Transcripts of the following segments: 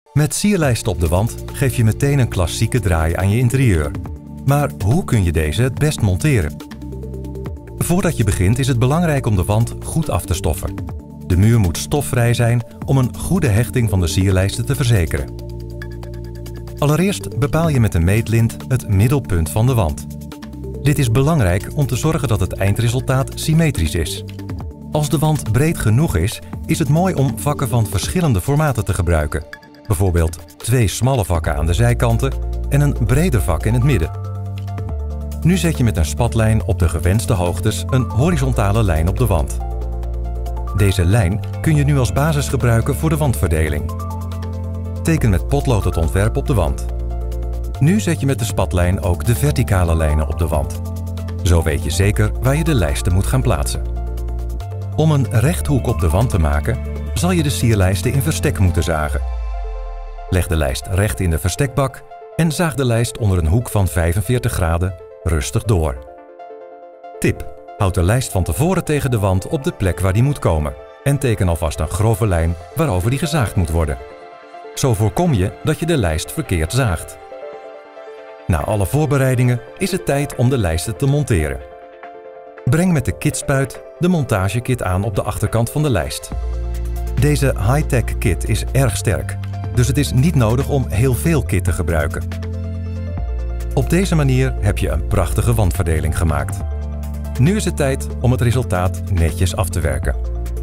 Met sierlijsten op de wand geef je meteen een klassieke draai aan je interieur. Maar hoe kun je deze het best monteren? Voordat je begint is het belangrijk om de wand goed af te stoffen. De muur moet stofvrij zijn om een goede hechting van de sierlijsten te verzekeren. Allereerst bepaal je met een meetlint het middelpunt van de wand. Dit is belangrijk om te zorgen dat het eindresultaat symmetrisch is. Als de wand breed genoeg is het mooi om vakken van verschillende formaten te gebruiken. Bijvoorbeeld 2 smalle vakken aan de zijkanten en een breder vak in het midden. Nu zet je met een spatlijn op de gewenste hoogtes een horizontale lijn op de wand. Deze lijn kun je nu als basis gebruiken voor de wandverdeling. Teken met potlood het ontwerp op de wand. Nu zet je met de spatlijn ook de verticale lijnen op de wand. Zo weet je zeker waar je de lijsten moet gaan plaatsen. Om een rechthoek op de wand te maken, zal je de sierlijsten in verstek moeten zagen. Leg de lijst recht in de verstekbak en zaag de lijst onder een hoek van 45 graden rustig door. Tip: houd de lijst van tevoren tegen de wand op de plek waar die moet komen en teken alvast een grove lijn waarover die gezaagd moet worden. Zo voorkom je dat je de lijst verkeerd zaagt. Na alle voorbereidingen is het tijd om de lijsten te monteren. Breng met de kitspuit de montagekit aan op de achterkant van de lijst. Deze high-tech kit is erg sterk, dus het is niet nodig om heel veel kit te gebruiken. Op deze manier heb je een prachtige wandverdeling gemaakt. Nu is het tijd om het resultaat netjes af te werken.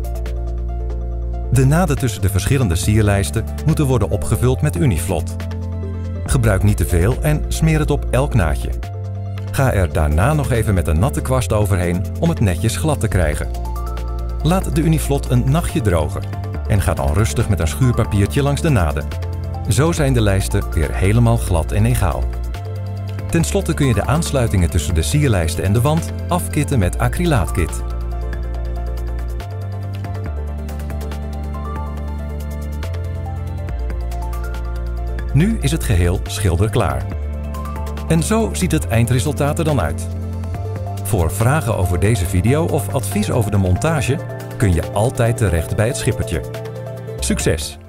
De naden tussen de verschillende sierlijsten moeten worden opgevuld met Uniflot. Gebruik niet te veel en smeer het op elk naadje. Ga er daarna nog even met een natte kwast overheen om het netjes glad te krijgen. Laat de Uniflot een nachtje drogen en ga dan rustig met een schuurpapiertje langs de naden. Zo zijn de lijsten weer helemaal glad en egaal. Ten slotte kun je de aansluitingen tussen de sierlijsten en de wand afkitten met acrylaatkit. Nu is het geheel schilderklaar. En zo ziet het eindresultaat er dan uit. Voor vragen over deze video of advies over de montage kun je altijd terecht bij het schippertje. Succes!